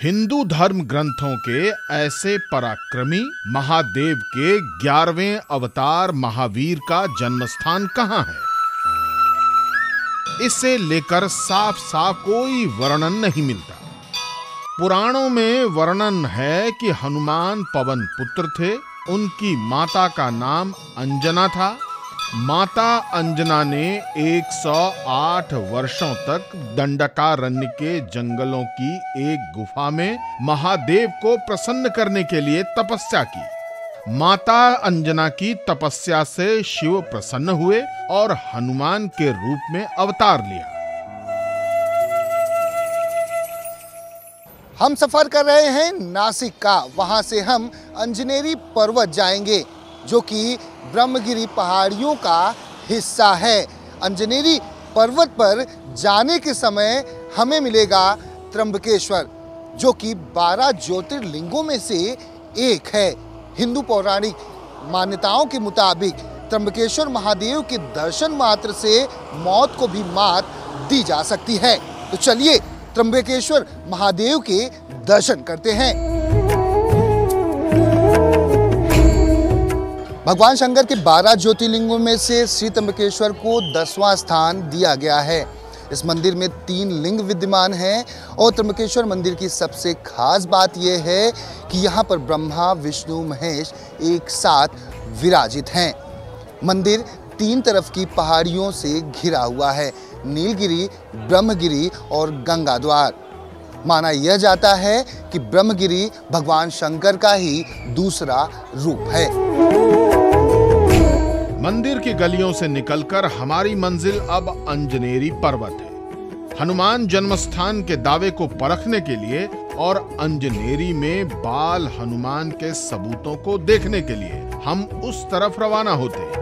हिंदू धर्म ग्रंथों के ऐसे पराक्रमी महादेव के 11वें अवतार महावीर का जन्म स्थान कहाँ है? इसे लेकर साफ साफ कोई वर्णन नहीं मिलता। पुराणों में वर्णन है कि हनुमान पवन पुत्र थे। उनकी माता का नाम अंजना था। माता अंजना ने 108 वर्षों तक दंडकारण्य के जंगलों की एक गुफा में महादेव को प्रसन्न करने के लिए तपस्या की। माता अंजना की तपस्या से शिव प्रसन्न हुए और हनुमान के रूप में अवतार लिया। हम सफर कर रहे हैं नासिक का। वहां से हम अंजनेरी पर्वत जाएंगे जो कि ब्रह्मगिरी पहाड़ियों का हिस्सा है। अंजनेरी पर्वत पर जाने के समय हमें मिलेगा त्र्यंबकेश्वर जो कि 12 ज्योतिर्लिंगों में से एक है। हिंदू पौराणिक मान्यताओं के मुताबिक त्र्यंबकेश्वर महादेव के दर्शन मात्र से मौत को भी मात दी जा सकती है। तो चलिए त्र्यंबकेश्वर महादेव के दर्शन करते हैं। भगवान शंकर के 12 ज्योतिर्लिंगों में से श्री त्र्यंबकेश्वर को 10वां स्थान दिया गया है। इस मंदिर में 3 लिंग विद्यमान हैं और त्र्यंबकेश्वर मंदिर की सबसे खास बात यह है कि यहाँ पर ब्रह्मा विष्णु महेश एक साथ विराजित हैं। मंदिर 3 तरफ की पहाड़ियों से घिरा हुआ है, नीलगिरी, ब्रह्मगिरी और गंगा द्वार। माना यह जाता है कि ब्रह्मगिरी भगवान शंकर का ही दूसरा रूप है। मंदिर की गलियों से निकलकर हमारी मंजिल अब अंजनेरी पर्वत है। हनुमान जन्मस्थान के दावे को परखने के लिए और अंजनेरी में बाल हनुमान के सबूतों को देखने के लिए हम उस तरफ रवाना होते हैं।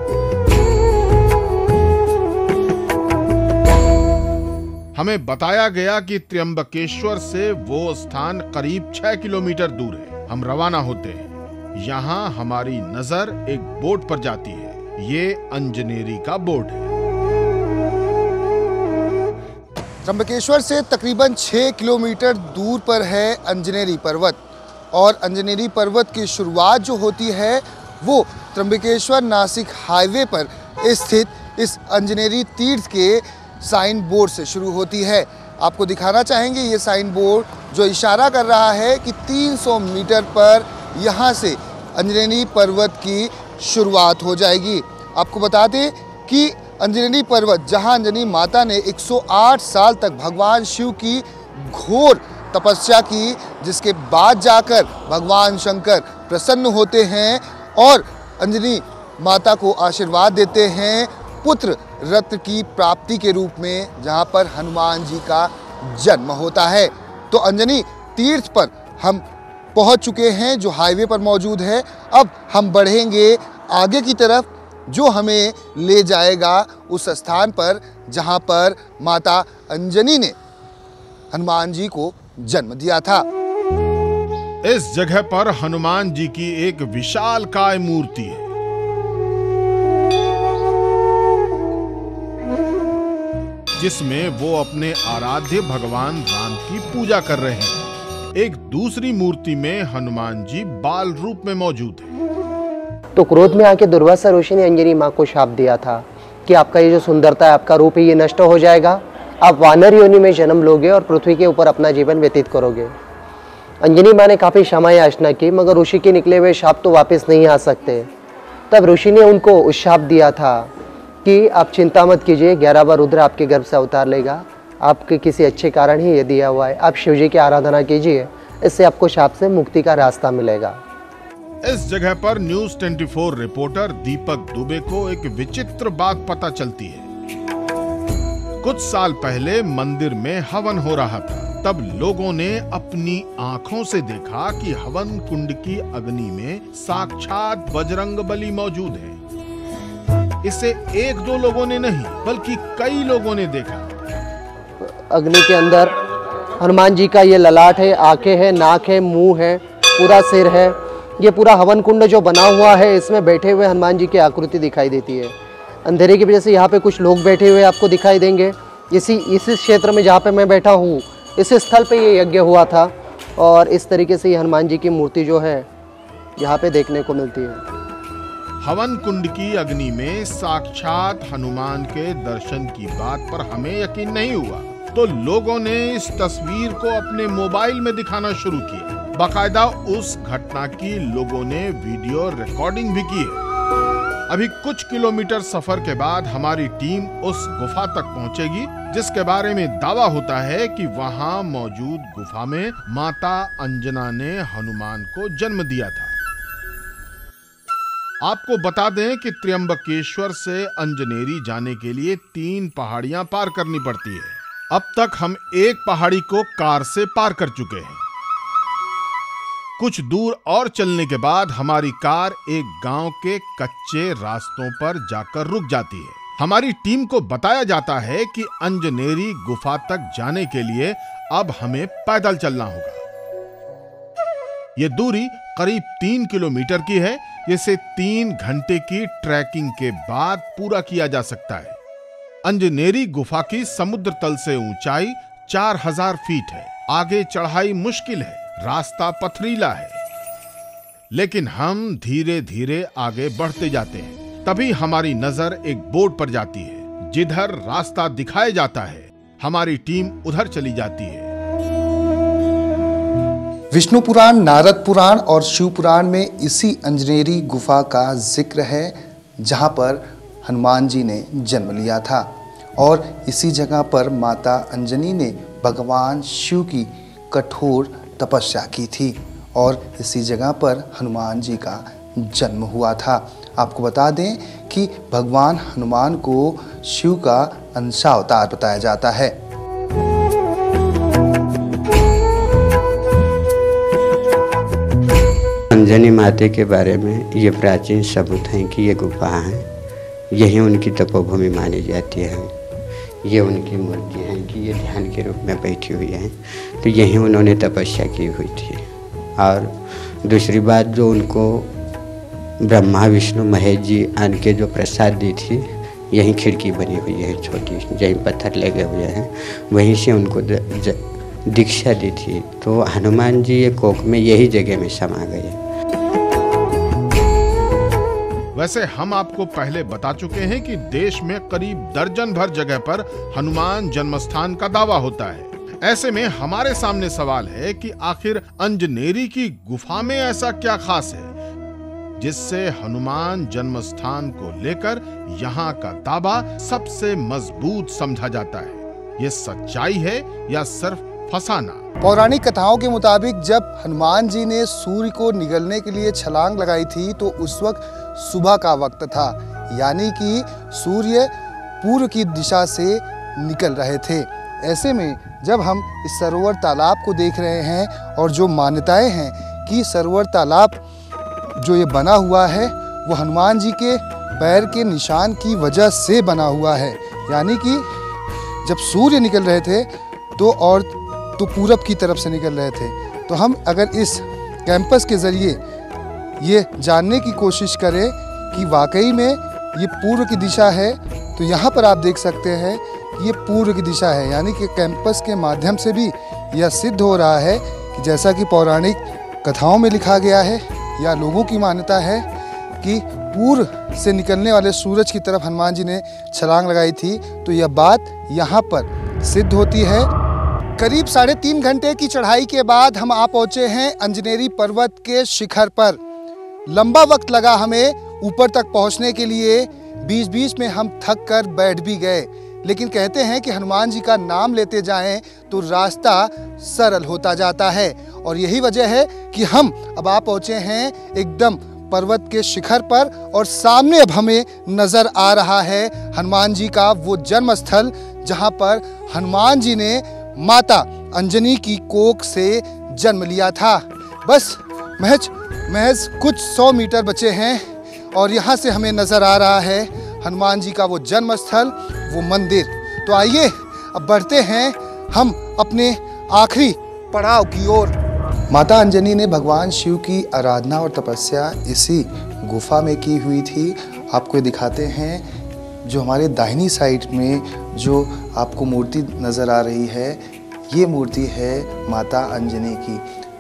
हमें बताया गया कि त्र्यंबकेश्वर से वो स्थान करीब 6 किलोमीटर दूर है। हम रवाना होते हैं। यहाँ हमारी नजर एक बोर्ड पर जाती है। ये अंजनेरी का बोर्ड है। त्र्यंबकेश्वर से तकरीबन 6 किलोमीटर दूर पर है अंजनेरी पर्वत और अंजनेरी पर्वत की शुरुआत जो होती है वो त्र्यंबकेश्वर नासिक हाईवे पर स्थित इस अंजनेरी तीर्थ के साइन बोर्ड से शुरू होती है। आपको दिखाना चाहेंगे ये साइन बोर्ड जो इशारा कर रहा है कि 300 मीटर पर यहाँ से अंजनेरी पर्वत की शुरुआत हो जाएगी। आपको बता दें कि अंजनेरी पर्वत जहाँ अंजनी माता ने 108 साल तक भगवान शिव की घोर तपस्या की, जिसके बाद जाकर भगवान शंकर प्रसन्न होते हैं और अंजनी माता को आशीर्वाद देते हैं पुत्र रत्न की प्राप्ति के रूप में, जहाँ पर हनुमान जी का जन्म होता है। तो अंजनी तीर्थ पर हम पहुँच चुके हैं जो हाईवे पर मौजूद है। अब हम बढ़ेंगे आगे की तरफ जो हमें ले जाएगा उस स्थान पर जहाँ पर माता अंजनी ने हनुमान जी को जन्म दिया था। इस जगह पर हनुमान जी की एक विशालकाय मूर्ति है। जिसमें वो अपने आराध्य भगवान राम की पूजा कर रहे हैं। एक दूसरी मूर्ति में हनुमान जी बाल रूप में मौजूद है। तो क्रोध में आके दुर्वासा ऋषि ने अंजनी माँ को शाप दिया था कि आपका ये जो सुंदरता है, आपका रूप है, ये नष्ट हो जाएगा। आप वानर योनि में जन्म लोगे और पृथ्वी के ऊपर अपना जीवन व्यतीत करोगे। अंजनी माँ ने काफी क्षमा याचना की मगर ऋषि के निकले हुए शाप तो वापस नहीं आ सकते। तब ऋषि ने उनको उशाप दिया था कि आप चिंता मत कीजिए, 11 बार रुद्र आपके गर्भ से अवतार लेगा। आपके किसी अच्छे कारण ही ये दिया हुआ है। आप शिव जी की आराधना कीजिए, इससे आपको शाप से मुक्ति का रास्ता मिलेगा। इस जगह पर न्यूज़ 24 रिपोर्टर दीपक दुबे को एक विचित्र बात पता चलती है। कुछ साल पहले मंदिर में हवन हो रहा था। तब लोगों ने अपनी आंखों से देखा कि हवन कुंड की अग्नि में साक्षात बजरंगबली मौजूद है। इसे 1-2 लोगों ने नहीं बल्कि कई लोगों ने देखा। अग्नि के अंदर हनुमान जी का ये ललाट है, आंखें हैं, नाक है, मुंह है, पूरा सिर है। ये पूरा हवन कुंड जो बना हुआ है इसमें बैठे हुए हनुमान जी की आकृति दिखाई देती है। अंधेरे की वजह से यहाँ पे कुछ लोग बैठे हुए आपको दिखाई देंगे। इसी क्षेत्र में जहाँ पे मैं बैठा हूँ इस स्थल पे ये यज्ञ हुआ था और इस तरीके से ये हनुमान जी की मूर्ति जो है यहाँ पे देखने को मिलती है। हवन कुंड की अग्नि में साक्षात हनुमान के दर्शन की बात पर हमें यकीन नहीं हुआ, तो लोगों ने इस तस्वीर को अपने मोबाइल में दिखाना शुरू किया। बाकायदा उस घटना की लोगों ने वीडियो रिकॉर्डिंग भी की है। अभी कुछ किलोमीटर सफर के बाद हमारी टीम उस गुफा तक पहुंचेगी, जिसके बारे में दावा होता है कि वहां मौजूद गुफा में माता अंजना ने हनुमान को जन्म दिया था। आपको बता दें कि त्र्यंबकेश्वर से अंजनेरी जाने के लिए 3 पहाड़ियां पार करनी पड़ती है। अब तक हम एक पहाड़ी को कार से पार कर चुके हैं। कुछ दूर और चलने के बाद हमारी कार एक गांव के कच्चे रास्तों पर जाकर रुक जाती है। हमारी टीम को बताया जाता है कि अंजनेरी गुफा तक जाने के लिए अब हमें पैदल चलना होगा। ये दूरी करीब 3 किलोमीटर की है, जिसे 3 घंटे की ट्रैकिंग के बाद पूरा किया जा सकता है। अंजनेरी गुफा की समुद्र तल से ऊंचाई 4000 फीट है। आगे चढ़ाई मुश्किल है, रास्ता पथरीला है, लेकिन हम धीरे धीरे आगे बढ़ते जाते हैं। तभी हमारी नजर एक बोर्ड पर जाती है। जिधर रास्ता दिखाया जाता है, हमारी टीम उधर चली जाती है। विष्णु पुराण, नारद पुराण और शिव पुराण में इसी अंजनेरी गुफा का जिक्र है, जहां पर हनुमान जी ने जन्म लिया था और इसी जगह पर माता अंजनी ने भगवान शिव की कठोर तपस्या की थी और इसी जगह पर हनुमान जी का जन्म हुआ था। आपको बता दें कि भगवान हनुमान को शिव का अंशावतार बताया जाता है। अंजनी माता के बारे में ये प्राचीन सबूत हैं कि ये गुफा है, यही उनकी तपोभूमि मानी जाती है। ये उनकी मूर्ति है कि ये ध्यान के रूप में बैठी हुई है, तो यही उन्होंने तपस्या की हुई थी। और दूसरी बात, जो उनको ब्रह्मा विष्णु महेश जी आन के जो प्रसाद दी थी, यही खिड़की बनी हुई है छोटी, यही पत्थर लगे हुए हैं, वहीं से उनको दीक्षा दी थी। तो हनुमान जी ये कोख में यही जगह में समा गए। वैसे हम आपको पहले बता चुके हैं कि देश में करीब दर्जन भर जगह पर हनुमान जन्मस्थान का दावा होता है। ऐसे में हमारे सामने सवाल है कि आखिर अंजनेरी की गुफा में ऐसा क्या खास है जिससे हनुमान जन्मस्थान को लेकर यहाँ का दावा सबसे मजबूत समझा जाता है। ये सच्चाई है या सिर्फ फसाना? पौराणिक कथाओं के मुताबिक जब हनुमान जी ने सूर्य को निगलने के लिए छलांग लगाई थी तो उस वक्त सुबह का वक्त था, यानी कि सूर्य पूर्व की दिशा से निकल रहे थे। ऐसे में जब हम इस सरोवर तालाब को देख रहे हैं और जो मान्यताएं हैं कि सरोवर तालाब जो ये बना हुआ है वो हनुमान जी के पैर के निशान की वजह से बना हुआ है, यानी कि जब सूर्य निकल रहे थे तो पूरब की तरफ से निकल रहे थे। तो हम अगर इस कैंपस के ज़रिए ये जानने की कोशिश करें कि वाकई में ये पूर्व की दिशा है, तो यहाँ पर आप देख सकते हैं कि ये पूर्व की दिशा है, यानी कि कैंपस के माध्यम से भी यह सिद्ध हो रहा है कि जैसा कि पौराणिक कथाओं में लिखा गया है या लोगों की मान्यता है कि पूर्व से निकलने वाले सूरज की तरफ हनुमान जी ने छलांग लगाई थी, तो यह बात यहाँ पर सिद्ध होती है। करीब 3.5 घंटे की चढ़ाई के बाद हम आ पहुँचे हैं अंजनेरी पर्वत के शिखर पर। लंबा वक्त लगा हमें ऊपर तक पहुँचने के लिए, बीच बीच में हम थक कर बैठ भी गए, लेकिन कहते हैं कि हनुमान जी का नाम लेते जाएं तो रास्ता सरल होता जाता है। और यही वजह है कि हम अब आ पहुँचे हैं एकदम पर्वत के शिखर पर और सामने अब हमें नज़र आ रहा है हनुमान जी का वो जन्म स्थल, जहाँ पर हनुमान जी ने माता अंजनी की कोख से जन्म लिया था। बस महज कुछ 100 मीटर बचे हैं और यहाँ से हमें नज़र आ रहा है हनुमान जी का वो जन्म स्थल, वो मंदिर। तो आइए अब बढ़ते हैं हम अपने आखिरी पड़ाव की ओर। माता अंजनी ने भगवान शिव की आराधना और तपस्या इसी गुफा में की हुई थी। आपको ये दिखाते हैं, जो हमारे दाहिनी साइड में जो आपको मूर्ति नज़र आ रही है, ये मूर्ति है माता अंजनी की।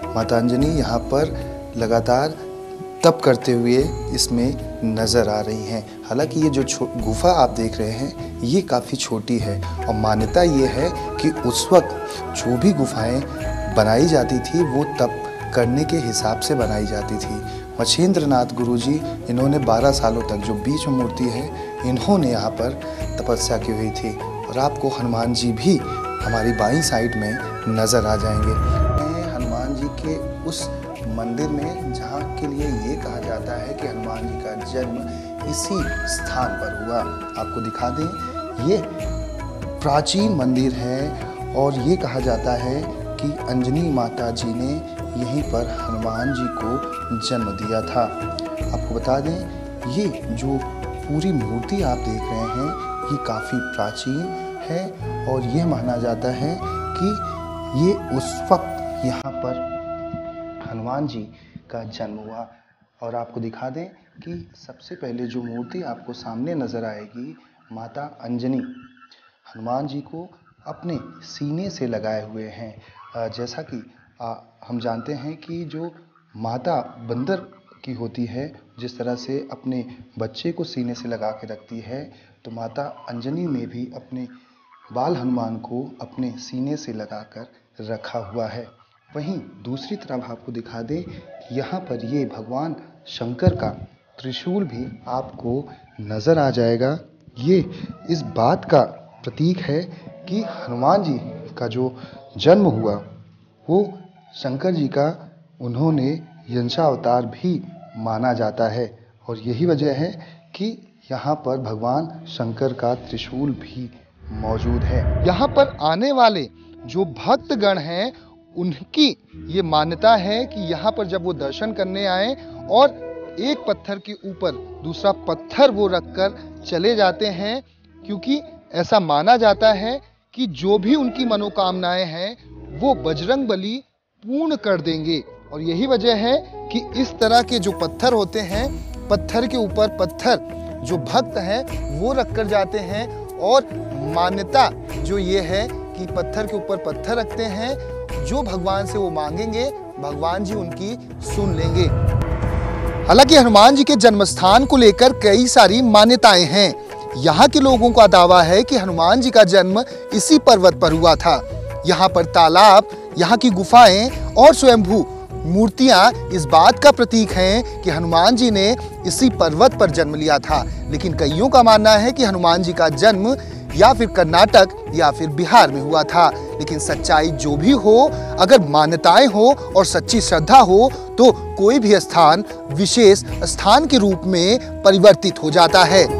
माता अंजनी यहाँ पर लगातार तप करते हुए इसमें नज़र आ रही हैं। हालांकि ये जो गुफा आप देख रहे हैं ये काफ़ी छोटी है और मान्यता ये है कि उस वक्त जो भी गुफाएं बनाई जाती थी वो तप करने के हिसाब से बनाई जाती थी। मछेंद्र नाथ गुरुजी, इन्होंने 12 सालों तक, जो बीच में मूर्ति है, इन्होंने यहाँ पर तपस्या की हुई थी। और आपको हनुमान जी भी हमारी बाईं साइड में नज़र आ जाएंगे। हनुमान जी के उस मंदिर में जहाँ के लिए ये कहा जाता है कि हनुमान जी का जन्म इसी स्थान पर हुआ। आपको दिखा दें, ये प्राचीन मंदिर है और ये कहा जाता है कि अंजनी माता जी ने यहीं पर हनुमान जी को जन्म दिया था। आपको बता दें, ये जो पूरी मूर्ति आप देख रहे हैं ये काफ़ी प्राचीन है और यह माना जाता है कि ये उस वक्त यहाँ पर हनुमान जी का जन्म हुआ। और आपको दिखा दें कि सबसे पहले जो मूर्ति आपको सामने नज़र आएगी, माता अंजनी हनुमान जी को अपने सीने से लगाए हुए हैं। जैसा कि हम जानते हैं कि जो माता बंदर की होती है, जिस तरह से अपने बच्चे को सीने से लगा के रखती है, तो माता अंजनी ने भी अपने बाल हनुमान को अपने सीने से लगाकर रखा हुआ है। वहीं दूसरी तरफ आपको दिखा दें, यहाँ पर ये भगवान शंकर का त्रिशूल भी आपको नज़र आ जाएगा। ये इस बात का प्रतीक है कि हनुमान जी का जो जन्म हुआ वो शंकर जी का उन्होंने यंशावतार भी माना जाता है। और यही वजह है कि यहाँ पर भगवान शंकर का त्रिशूल भी मौजूद है। यहाँ पर आने वाले जो भक्तगण हैं उनकी ये मान्यता है कि यहाँ पर जब वो दर्शन करने आए और एक पत्थर के ऊपर दूसरा पत्थर वो रखकर चले जाते हैं, क्योंकि ऐसा माना जाता है कि जो भी उनकी मनोकामनाएं हैं वो बजरंगबली पूर्ण कर देंगे। और यही वजह है कि इस तरह के जो पत्थर होते हैं, पत्थर के ऊपर पत्थर जो भक्त हैं वो रख कर जाते हैं। और मान्यता जो ये है कि पत्थर के ऊपर पत्थर रखते हैं, जो भगवान से वो मांगेंगे भगवान जी उनकी सुन लेंगे। हालांकि हनुमान जी के जन्म स्थान को लेकर कई सारी मान्यताएं हैं। यहाँ के लोगों का दावा है कि हनुमान जी का जन्म इसी पर्वत पर हुआ था। यहाँ पर तालाब, यहाँ की गुफाएं और स्वयंभू मूर्तियां इस बात का प्रतीक हैं कि हनुमान जी ने इसी पर्वत पर जन्म लिया था। लेकिन कईयों का मानना है कि हनुमान जी का जन्म या फिर कर्नाटक या फिर बिहार में हुआ था। लेकिन सच्चाई जो भी हो, अगर मान्यताएं हो और सच्ची श्रद्धा हो तो कोई भी स्थान विशेष स्थान के रूप में परिवर्तित हो जाता है।